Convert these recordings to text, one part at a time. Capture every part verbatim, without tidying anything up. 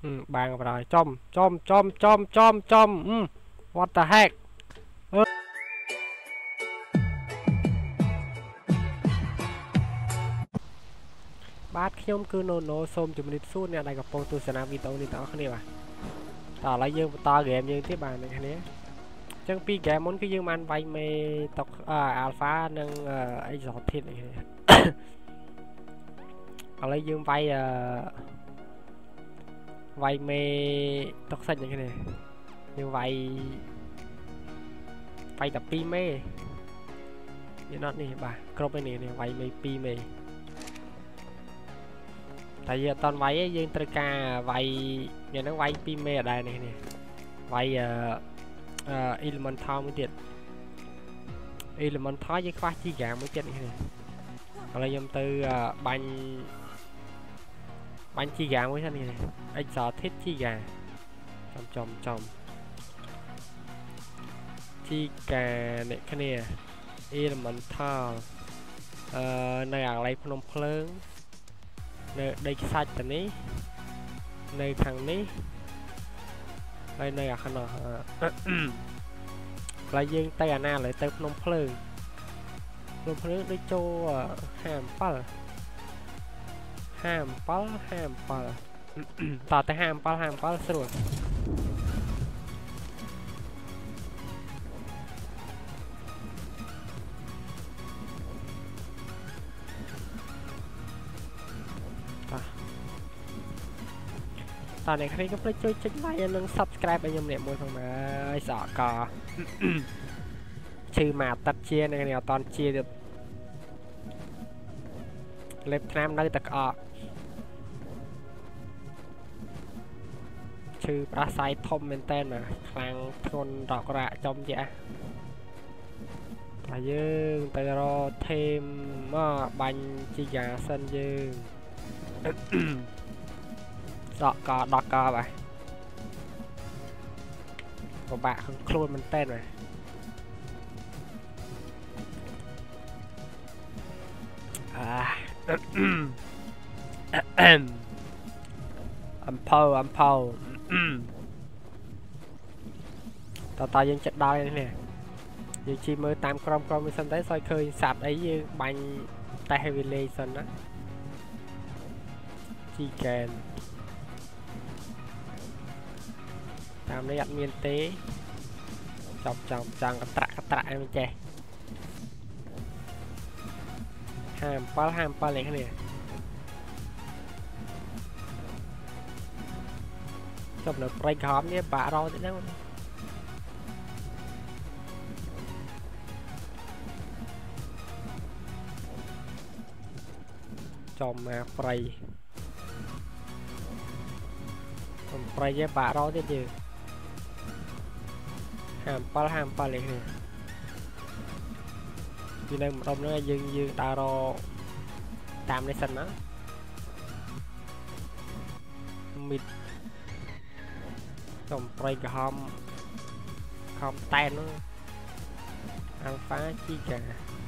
bang rồi chom chom chom chom chom chom what the heck បាទខ្ញុំគឺ NoNo សូមជម្រាបសួរអ្នកដែលកំពុងទស្សនាវីដេអូនេះទាំងអស់គ្នាបាទតោះឥឡូវយើងបន្តហ្គេមយើងទៀតបាទអ្នកគ្នាអញ្ចឹងពីហ្គេមមុនគឺយើងបានវាយមេតុក Alpha និង Exotic នេះឥឡូវយើងវាយវាយមេតុកសិចនេះគ្នាយើងវាយវាយតែពីរមេវាណត់នេះបាទគ្រប់ឯនេះវាយមេពីរមេតែយើងអត់តន់វាយទេយើងត្រូវការវាយយ៉ាងហ្នឹងវាយពីរមេអត់ដែរនេះនេះវាយអឺ elemental មួយទៀត elemental យើងខ្វះជីហ្គាមួយទៀតនេះនេះឥឡូវខ្ញុំទៅបាញ់បាញ់ជីហ្គាមួយសិននេះ exotic ជីហ្គាចំចំចំជីហ្គានេះគ្នា elemental អឺនៅអាកន្លែងភ្នំភ្លើងនៅដីខ្សាច់ទៅនេះនៅខាងនេះហើយនៅអាខាងនោះឡើយយើងទៅអាណាឡើយទៅភ្នំភ្លើងភ្នំភ្លើងដូចចូលហាមប៉ាល់ហាមប៉ាល់ហាមប៉ាល់តើទៅហាមប៉ាល់ហាមប៉ាល់ស្រួលតើអ្នកគ្នាក៏ភ្លេចជួយចុច like និង subscribe ឲ្យខ្ញុំអ្នកមួយផងដែរសក់កឈឺមកអាទិត្យជាអ្នកគ្នាអត់តន់ជាទៀតលេបថ្នាំនៅតែក្អកឈឺប្រាស័យធំមែនតើណាខ្លាំងធ្ងន់រករ៉ាក់ចំជាតែយើងទៅរកថេមមកបាញ់ជីយ៉ាសិនយើងសក់កដកកបាទពិបាកខ្លួនមែនតើបាទអាអំផោអំផោតើតើយើងចិត្តដល់នេះយើងជិះមើលតាមក្រុមក្រុមវាសិនទៅសើឃើញសត្វអីយើងបាញ់តែ village សិនណាជីកែនតាមនេះអត់មានទេចាប់ចាំចាំកត្រាក់កត្រាក់អីមិនចេះហាមប៉ាល់ហាមប៉ាល់នេះគ្នាចុះនៅព្រៃក្រហមនេះបាក់រោទៅហ្នឹងចំមកព្រៃចំព្រៃयेបាក់រោទៀតយើងហាមប៉ាល់ហាមប៉ាល់នេះគ្នាពីនៅម្ដុំហ្នឹងយើងយើងដើររតាមនេះសិនណាមីតចំព្រៃក្រហមខំតែនហ្នឹងអាល់ហ្វាជីកា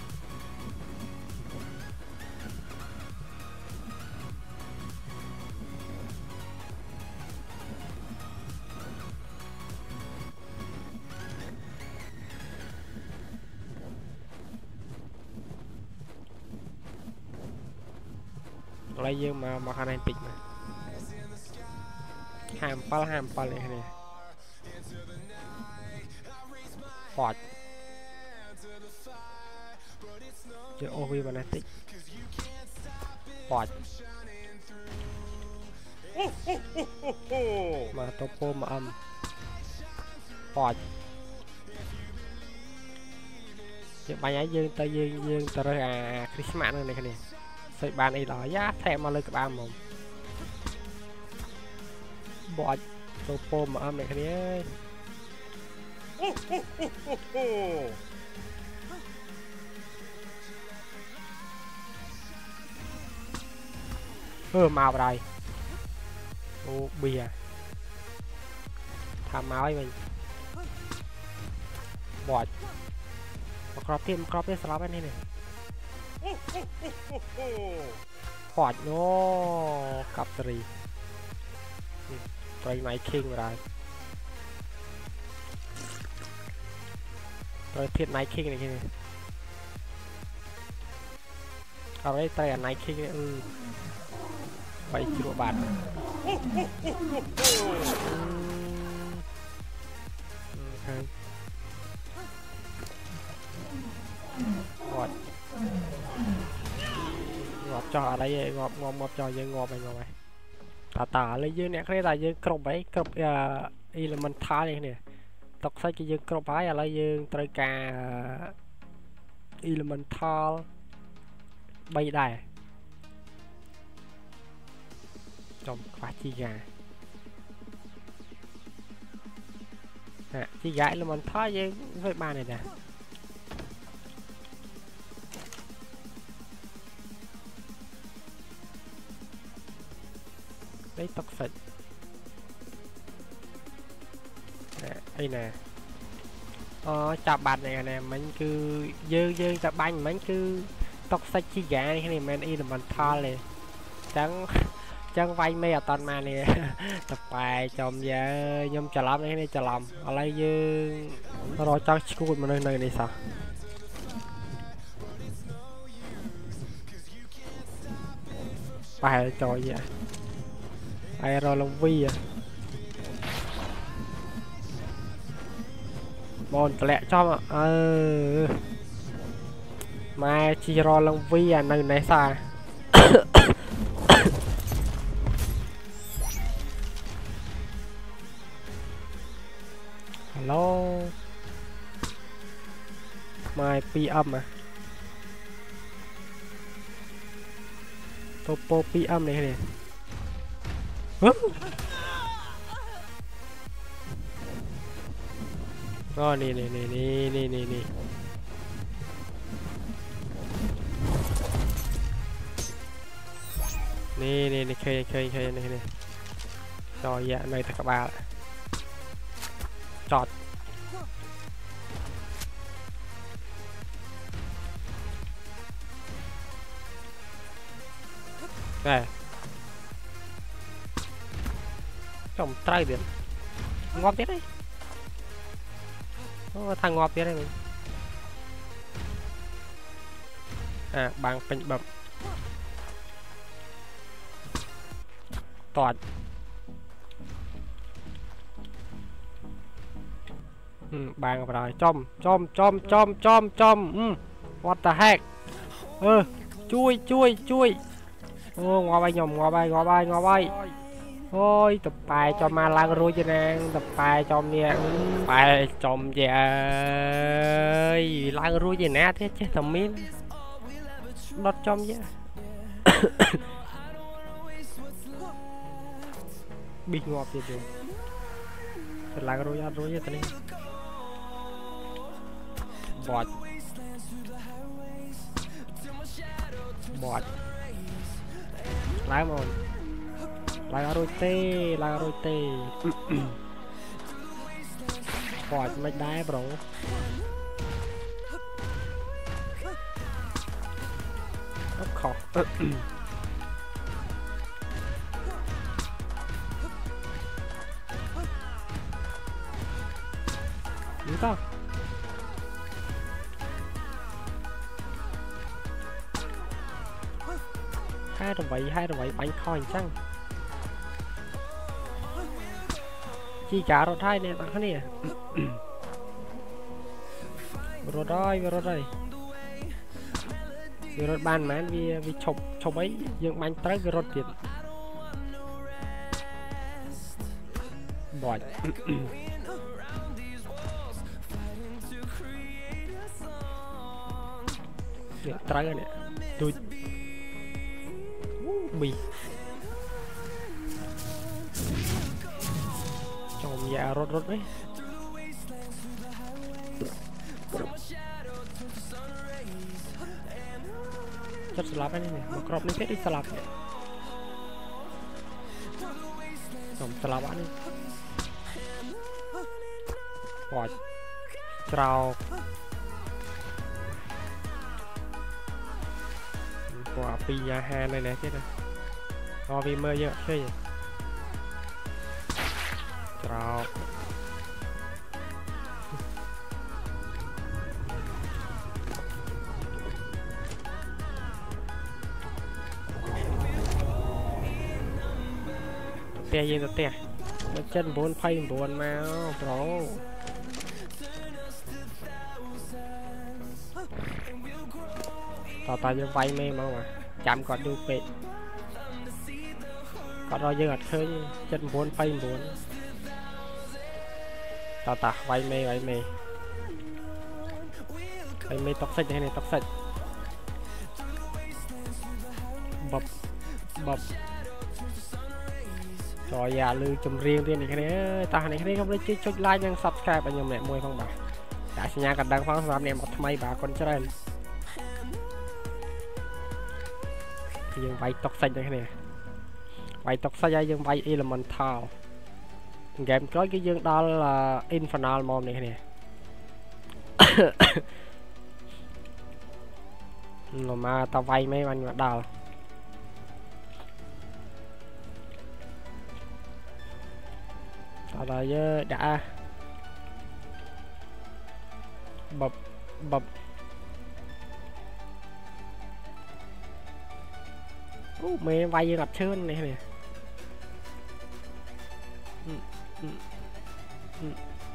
ឥឡូវយើងមកមកខាងនេះតិចមកហាមប៉ាល់ហាមប៉ាល់នេះគ្នាប៉ាច់យកអូវីបានតិចប៉ាច់មកទៅពោមកអំប៉ាច់យើងបាញ់ឲ្យយើងទៅយើងយើងទៅរើសអាគ្រីស្មាស់នៅនេះគ្នាស្អីបានអីដល់យ៉ាថែមកលើក្បាលហ្មងបាច់ទៅពោមកអំអ្នកគ្នាអឺមកបដ ாய் អូប៊ីថាមកឲ្យវិញបាច់មកក្របទៀតមកក្របទៀតស្លាប់ហើយនេះនេះបាច់អូកាប់សេរី Hãy subscribe cho kênh Ghiền Mì Gõ Để không bỏ lỡ trời này king rồi trời thiệt này king này kia ở đây trời này king này ừ bảy triệu bạc ngọt ngọt cho ở đây ngọt ngọt ngọt cho dương ngọt này ngọt này tả tả lấy dương nè cái này dương cột ấy cột element thá này nè tóc sai cái dương cột ấy là dương trời cả element thá bay đài trong quả chi gà à, chi gà element thá dương với ba này nè đấy tóc sạch đây nè ờ, chào bạn này nè mình cứ dơ dơ ta bánh mình cứ tóc sạch chi gà này này mình y là mình tho này chẳng chẳng vay mê ở toàn mà nè tập bài chồng giờ nhôm chờ lắm này chờ lòng ở đây dơ rồi cho school mà nơi nơi này sao bài trò gì vậy ai rồi long vi à bọn lẹ cho mà ờ mà chỉ rồi long vi à nơi này sao hello mai pi âm à topo pi âm này nè rồi nè nè nè nè nè nè nè nè nè nè khơi khơi khơi này nè rồi dạ này thật các bạn chọt nè trồng trai biển ngọt biết đấy oh, thằng ngọt biết đấy mình à bằng bình bẩm toàn ừ, bằng rồi chom chom chom chom chom chom ừ. What the heck ơ ừ. chui chui chui ô ngò bay nhom ngò bay ngò bay ngò bay ôi tập bài cho ma lang ruồi cho nè tập bài chom nè bài chom về lang ruồi gì nè thế chứ thầm miếng đọt chom vậy bị ngọt vậy rồi lang ruồi ăn ruồi vậy tao bọt bọt lái một lái rồi tê lái rồi tê bọt mấy đá bro ốc khó đúng không hai rồi vậy hai rồi vậy bánh khoai chăng chi cả rồi hai nè bạn nè rồi rồi rồi rồi rồi ban mán vì vì chụp chụp ấy dương bánh tới rồi tiền bỏi tới nè tôi bì chồng dạ rốt rốt đấy chất slap này nè một crop này hết đi slap chồng slap anh bọt trào quả pi nhà ha này nè chứ nè rồi vì mơ giờ chơi gì ក្រោកផ្ទះយើងទៅផ្ទះមកចិន9 29មកប្រូតើតើយើងវាយមេមកចាំគាត់យូរពេកគាត់រកយើងអត់ឃើញចិន9 29តើតើវាយមេវាយមេវាយមេតុកសិចនេះតុកសិចបបបបtrời à lưu chùm riêng tiên này cái này ta này cái này không lấy chơi like nhưng subscribe bao nhiêu mẹ môi không bà đã nhà cần đăng phóng làm em một mấy bà con chơi thì dương vay tóc xanh cái này vay tóc xanh dương vay elemental game có cái dương đó là infernal mom này này mà tao vay mấy anh mà đào rồi đã bập bập uh, mẹ vay gặp trơn này nè ừ, ừ, ừ.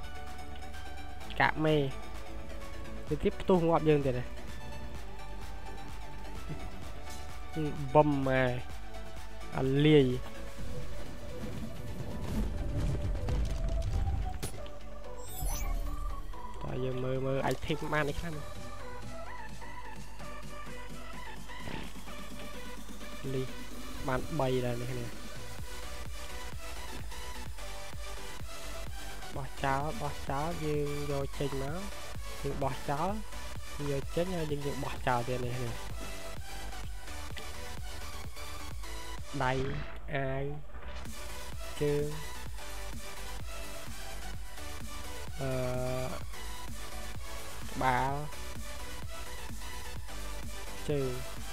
Cả mê tiếp tiếp tu ngọt dương thì này ừ, bầm mà à, lì giờ mơ mơ ai thêm man đấy khăn đi man bay là này nè bỏ cháo bỏ cháo dương vô trình máu dương bỏ cháo giờ chết nha dương dương bỏ cháo tiền này nè đây ai chương ờ báo trừ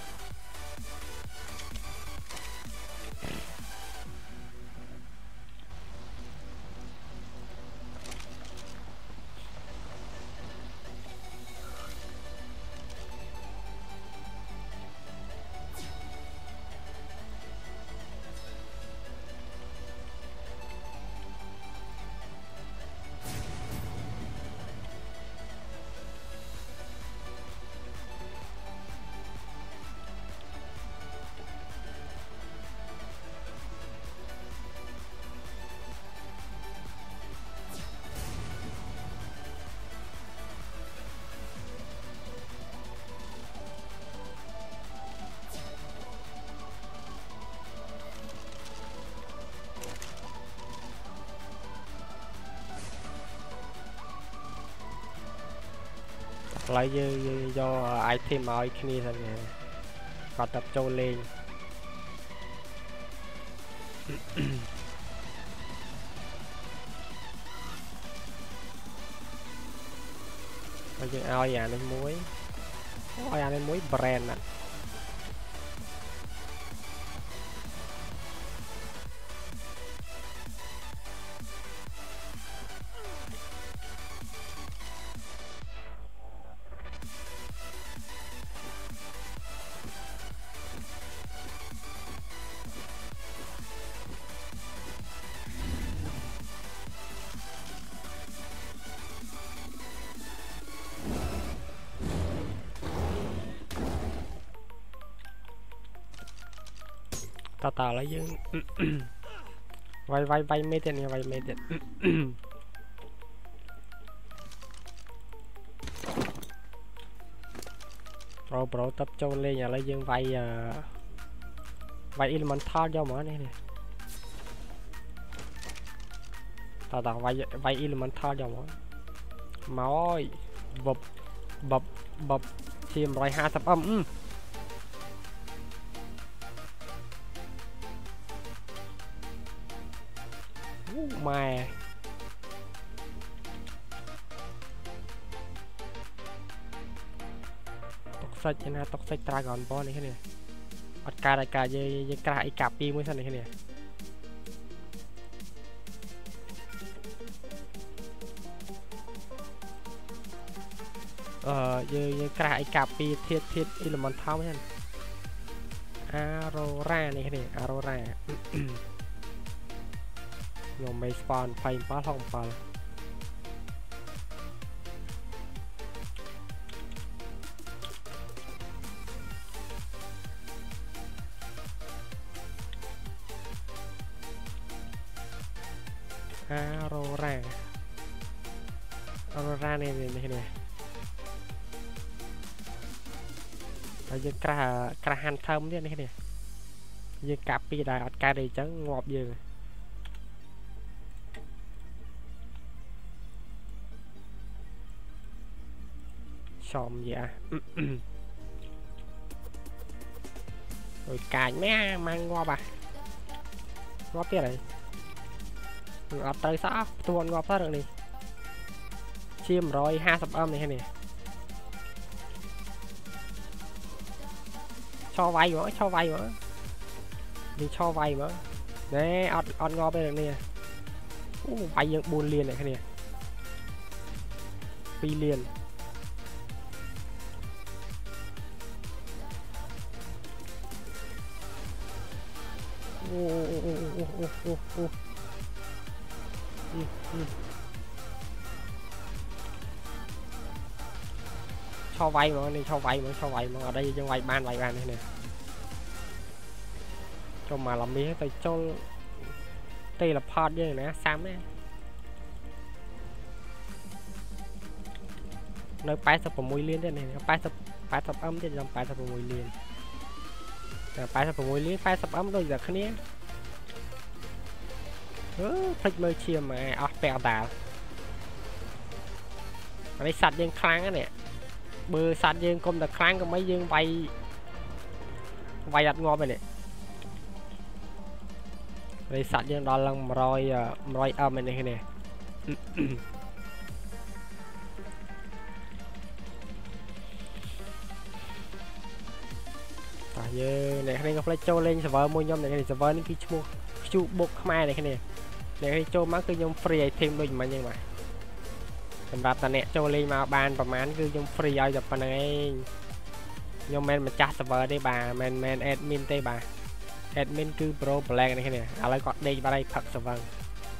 lấy do item mọi khi là còn tập trâu lên bây giờ ao nhà lên muối ao nhà lên muối brand ạ tao tao lấy dương vay vay vay mấy tiền này vay mấy tiền rồi bro tập châu lên nhà lấy dương vay uh, vay elemental cho mở này nè tao tao vay vay elemental cho mở máu ơi bập bập bập chìm rồi hai tập âm mà tóc xanh cho nên tóc xanh dragon ball này cái này ở cả đại cả dây dây cả ai cà pi mới sao này cái này ờ như cái ai cà pi thiết thiết element thao nha Aurora này này Aurora nhôm mấy spawn phải phá thông phá Aurora Aurora này này này này ở dưới cả cả hành thơm thế này này dưới cà pi đại ở cái đây trắng ngọt dừa xòm dạ rồi cài mé mang ngọt à ngọt thế này ngọt tới sao tuôn ngọt tới được đi chim rồi hai sập âm này hay nè cho vay nữa cho vay nữa đi cho vay nữa nè ọt ọt ngọt đây được nè vay những buôn liền này hay nè pi liền ô ô ô ô ô ô ừ, ừ. cho vay mà này cho vay mà cho vay mà ở đây cho vay ban vay ban này nè cho mà làm gì hết tay cho đây là part như này nè xám đấy nơi bài tập của mùi liên thế này bài tập bài tập âm thì làm bài tập của mùi liên bài tập của mùi liên bài tập âm đôi giờ khné thích mơ chia mà ở bèo đảo ở đây sạch dương kháng á nè bơ sạch dương công đặc kháng có mấy dương vay vay đặt ngon vậy nè đây sạch dương đó là rồi rồi âm này nè giờ này đây có phải cho lên server mua nhom này cái server những cái mua chu bột mai này cái này này cho má cứ nhom free thêm đôi mà nhưng màสำหรับตอนนี้โจลีมาบานประมาณคือยังฟรีเอาจากปนังยังแมนมาจัดเซิร์ฟเวอร์ได้บ่าแมนแมนแอดมินได้บ่าแอดมินคือโปรแปลงนี่แค่นี้อะไรก็ได้มาได้พักเซิร์ฟเวอร์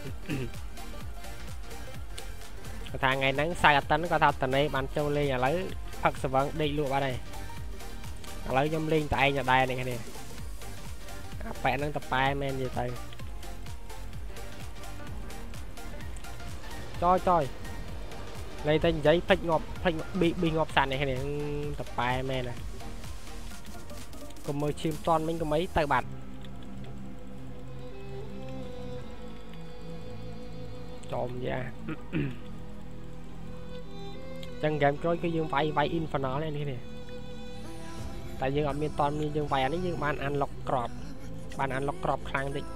ทางไงนั้นใส่ตันก็ทำตอนนี้มันโจลีอะไรพักเซิร์ฟเวอร์ได้รู้ว่าได้อะไรยังลิงแต่ยังได้นี่แค่นี้แปะนั่งตะปายแมนอยู่tay cho chơi đây tên giấy phách ngọc phách bị bị ngọc sàn này này tập bài mẹ này còn mời chim toàn mình có mấy tài bản trộm ra chân game coi cái dương vay vay inferno này này tại dương ở miền toàn miền dương vay anh ấy dương ban ăn lọc crop ban ăn lọc crop khang định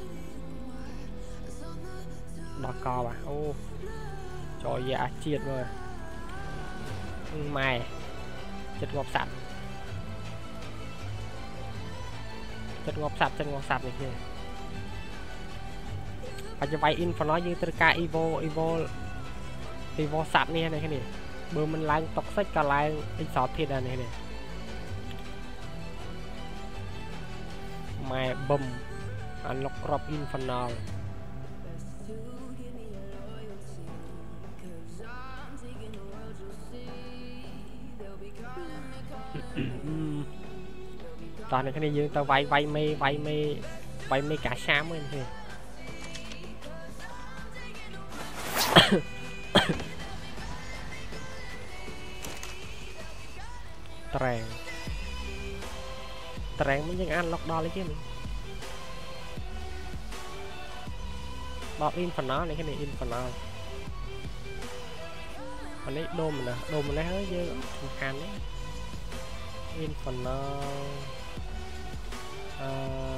đỏ co à ô cho dạ triệt rồi mày chất ngọc sạch chất ngọc sạch chất ngọc sạch này kia phải cho vay inferno như từ ca evo evo evo sạch này này cái này bữa mình lang tóc sách cả lang ít sọt thiệt này này mày bầm ăn lọc crop inferno toàn này cái này dương tao vay vay mê vay mê vay mê cả xám ấy thì tràng tràng mới những ăn lọc đo lấy chứ bọc inferno này cái này inferno còn đấy đô mình nè đô mình lấy hơi dơ hàn đấy inferno uh,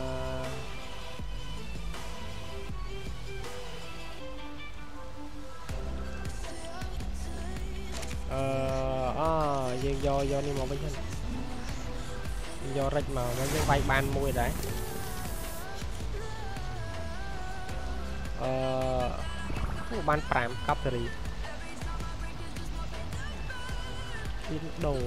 uh, uh, dương do do đi một bên chân do rách màu nó những vay ban môi đấy uh, ban pram coptery Indo đồ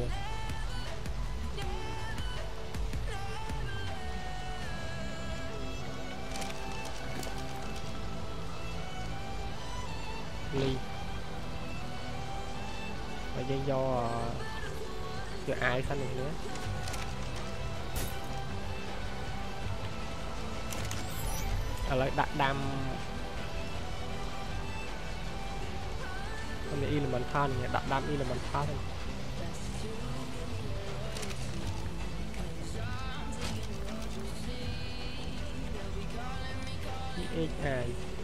ly và do do do ai xanh này nữa ở lại đặt đam con này element than này đặt đam element than này ai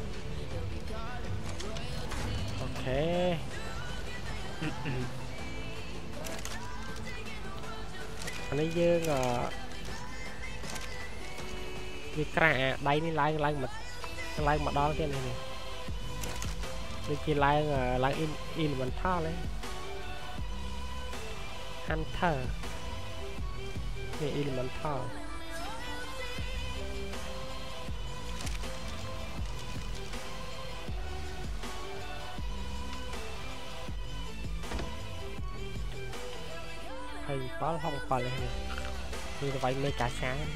ok anh ấy dương ở cái cả đây đi lại lại mà lại mà đó cái này này đi chỉ lại lại in in mình tha lấy hunter cái in mình tha hay có không phải là như vậy mới cả sáng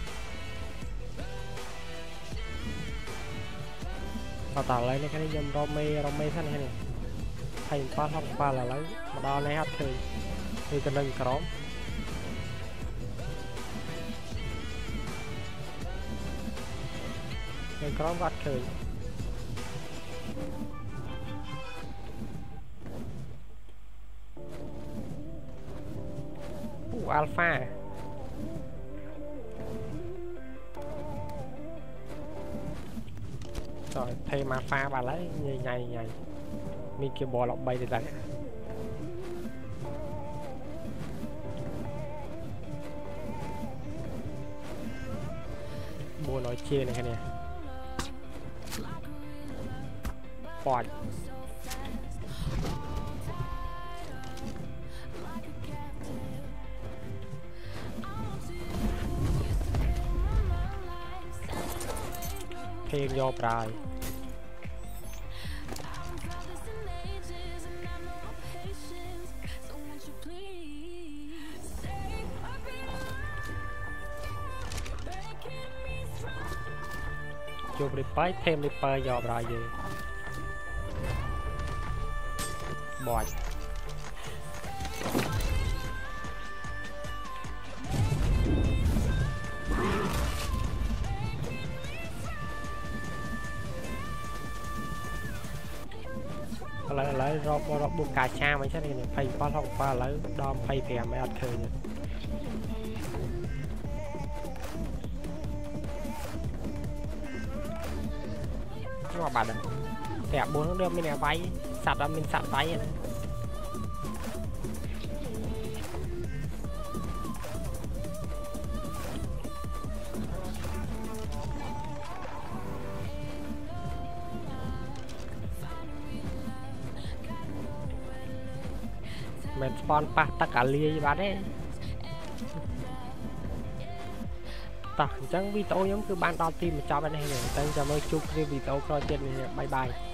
và tạo lấy cái này dòng rome rome thế này hay có không phải là lấy mà đo này hết thì thì cần nâng crom nâng crom vắt cười alpha rồi thêm alpha bà lấy nhầy nhầy nhầy mình kêu bò lọc bay thì đấy bùa nói chia này cái này bọt thêm vô bài chụp đi bái thêm đi bơi vô bài gì bọt lấy lấy rộp rộp buộc cả cha mấy cái này phải qua không qua lấy đom phải phèm mới ăn khơi nhỉ nhưng mà bạn đẹp bốn đưa mình nè váy sạch ra mình sạch váy mình spawn pa tất cả lia bạn đấy tao chẳng video giống cứ ban đầu team mà cho bên này này tên cho mới chụp video coi trên này bye bye